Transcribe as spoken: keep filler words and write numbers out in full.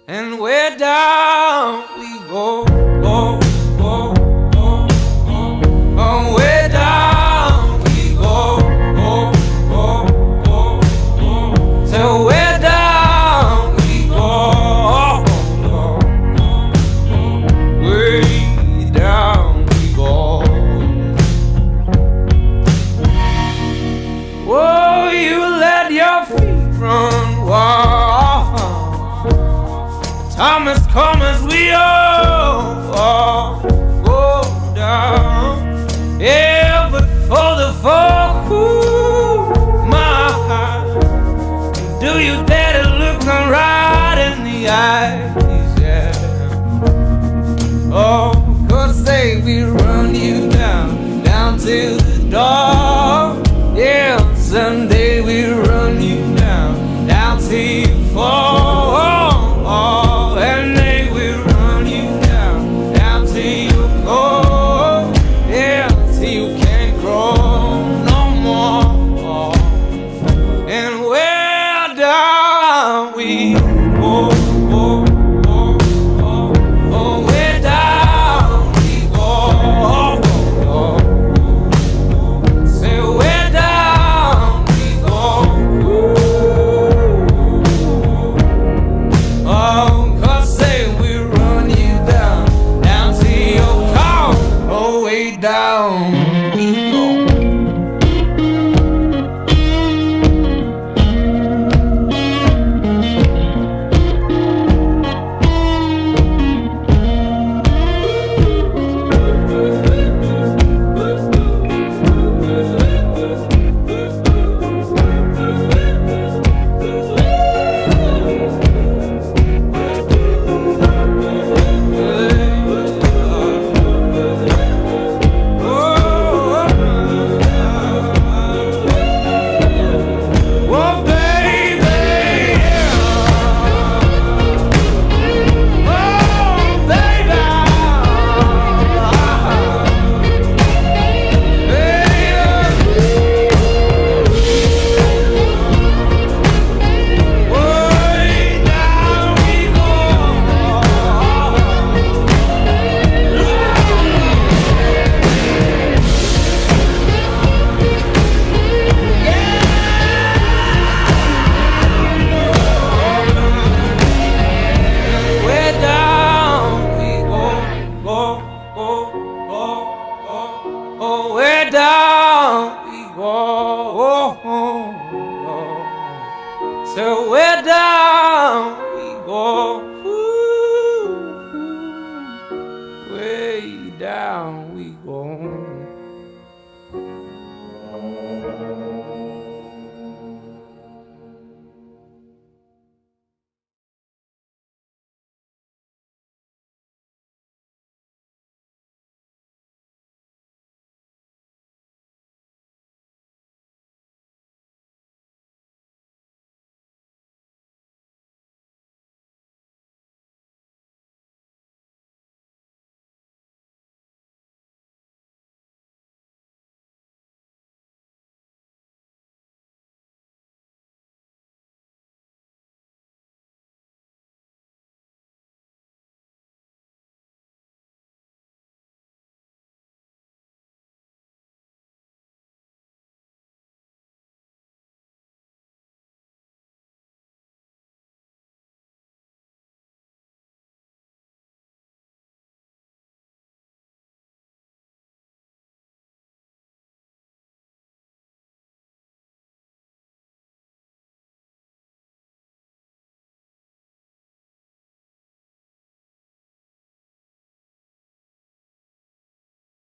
and where down we go, go, go, go, go. Oh, where down we go, go, go, go, go. So where down we go, go, go, way down we go. Oh, you let your feet run wild. Time has come as we all, all go down. Yeah, but for the fall, ooh, my heart, do you dare?